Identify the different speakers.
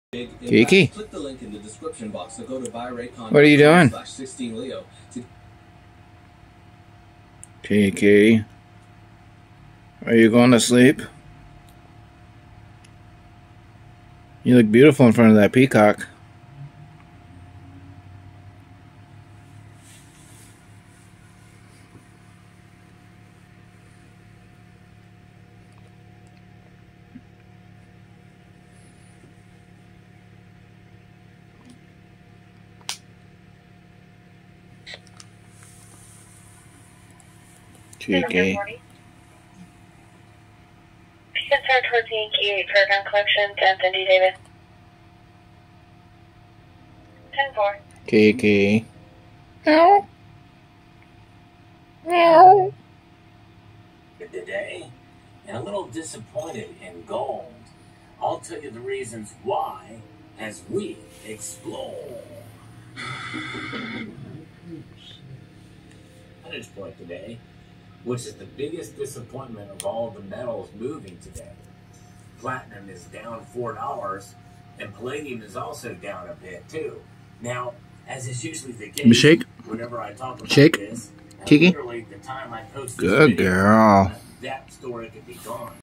Speaker 1: Kiki,
Speaker 2: click the link in the description box to go to buyraycon.com/16leo.
Speaker 1: what are you doing? Kiki, are you going to sleep? You look beautiful in front of that peacock. Kiki.
Speaker 3: Concerned towards Yankee 8 for gun collection, 10th and D. David. 10-4.
Speaker 1: Kiki. Meow. Meow.
Speaker 4: Today, and a little disappointed in gold. I'll tell you the reasons why as we explore. Vantage point today, which is the biggest disappointment of all the metals moving today. Platinum is down $4, and palladium is also down a bit too. Now, as is usually the case,
Speaker 1: Shake.
Speaker 4: whenever I talk about
Speaker 1: Shake.
Speaker 4: this,
Speaker 1: Kiki.
Speaker 4: literally the time I post this
Speaker 1: Good
Speaker 4: video,
Speaker 1: girl.
Speaker 4: that story could be gone.